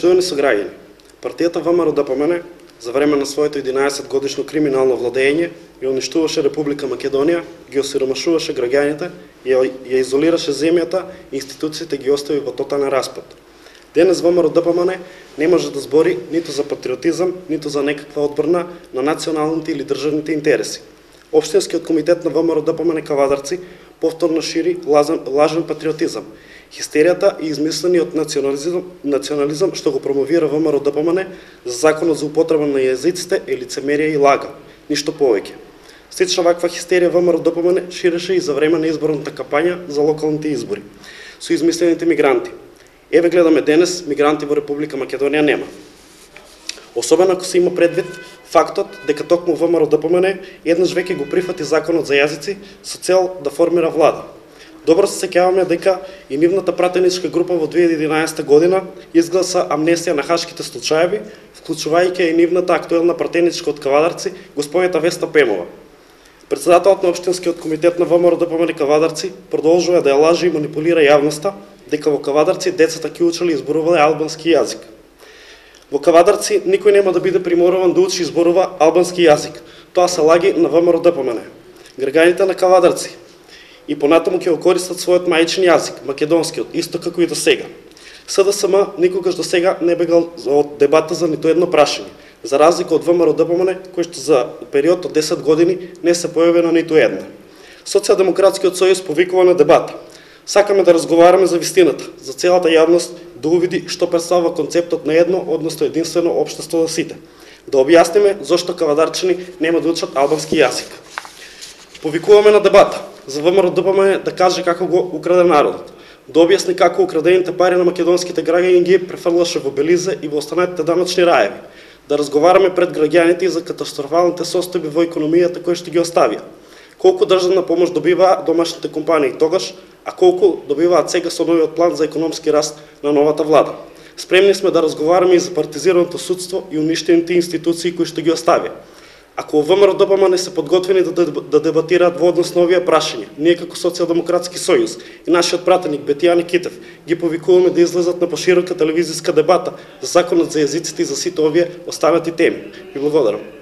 Почитувани сограѓани, партијата ВМРО-ДПМНЕ за време на своето 11-годишно криминално владење ја уништуваше Република Македонија, ги осиромашуваше граѓаните, ја изолираше земјата и институциите ги остави во тотален распад. Денес ВМРО-ДПМНЕ не може да збори ниту за патриотизам, ниту за некаква одбрана на националните или државните интереси. Општинскиот комитет на ВМРО-ДПМНЕ Кавадарци повторно шири лажен патриотизам, хистеријата и измислениот национализам што го промовира ВМРО-ДПМНЕ за законот за употреба на јазиците е лицемерие и лага, ништо повеќе. Слична ваква хистерија ВМРО-ДПМНЕ ширеше и за време на изборната кампања за локалните избори со измислените мигранти. Еве гледаме денес мигранти во Република Македонија нема. Особено ако се има предвид фактот дека токму ВМРО-ДПМНЕ еднаш веќе го прифати законот за јазици со цел да формира влада. Добро се сеќаваме дека и нивната пратеничка група во 2011 година изгласа амнестија на хашките случаеви, вклучувајќи и нивната актуелна пратеничка од Кавадарци, господјата Веста Пемова. Председателот на Општинскиот комитет на ВМРО-ДПМНЕ Кавадарци продолжува да ја лажи и манипулира јавноста дека во Кавадарци децата ќе учеле и зборувале албански јазик. Во Кавадарци никој нема да биде приморуван да учи и зборува албански јазик. Тоа се лаги на ВМРО-ДПМНЕ. Граѓаните на Кавадарци и понатаму ќе го користат својот мајчин јазик, македонскиот, исто како и до сега. СДСМ никогаш до сега не бегал од дебата за ниту едно прашање, за разлика од ВМРО-ДПМНЕ, кој што за период од 10 години не се појави на ниту една. Социјалдемократскиот сојуз повикува на дебата. Сакаме да разговараме за вистината, за целата јавност да увиди што представува концептот на едно, односно единствено општество за сите. Да објасниме зошто кавадарчани нема да учат албански јазик. Повикуваме на дебата за ВМРО-ДПМНЕ да каже како го украде народот, да објасни како украдените пари на македонските граѓани ги префрлаше во Белизе и во останатите даночни раеви, да разговараме пред граѓаните и за катастрофалните состојби во економијата кои што ги оставија. Колку државна помош добиваа домашните компании тогаш, а колку добиваат сега со новиот план за економски раст на новата влада. Спремни сме да разговараме и за партизираното судство и уништените институции кои што ги оставија. Ако ВМРО-ДПМНЕ се подготвени да дебатираат во однос на овие прашања, ние како Социјалдемократски сојуз и нашиот пратеник Бетијани Китев ги повикуваме да излезат на поширока телевизиска дебата за законот за јазиците и за сите овие останати теми. Ви благодарам.